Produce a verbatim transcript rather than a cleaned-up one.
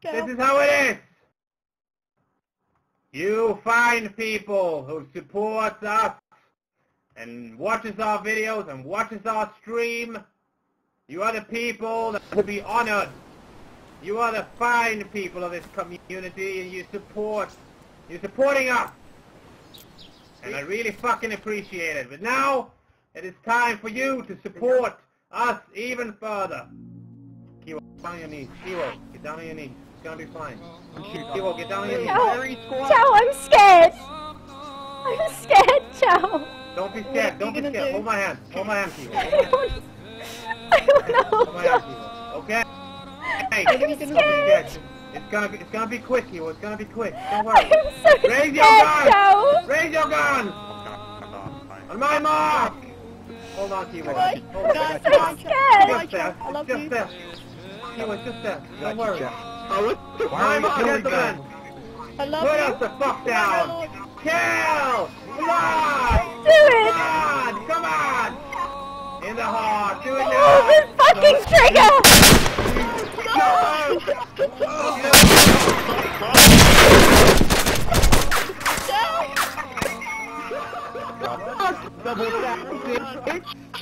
This is how it is. You fine people who support us and watches our videos and watches our stream, you are the people that will be honored. You are the fine people of this community, and you support, you're supporting us. And I really fucking appreciate it. But now, it is time for you to support us even further. Kiwo, get down on your knees. Kiwo, get down on your knees. It's gonna be fine. Kiwo, get down on your knees. Chow, Chow, I'm scared. I'm scared, Chow. Don't be scared. Don't be scared. Hold my hand. Hold my hand, Kiwo. I don't, I don't know. Hold my hand, Kiwo. Okay? Hey, I'm scared. It's gonna be, it's gonna be quick, Kiwo. It's gonna be quick. Don't worry. I'm so Raise your scared, gun! Chow. Raise your gun! On my mark! Hold on, Kiwo. Hold on. I'm so scared. Just there. I love Just you. there. Kiwo, it's just there. Don't worry. Why My mark, gentlemen. I love Put you. us the fuck down. Kill! Blood! Do it. Blood! Come on! In the heart. Do it now. Oh, this fucking trigger. Double tap, bitch.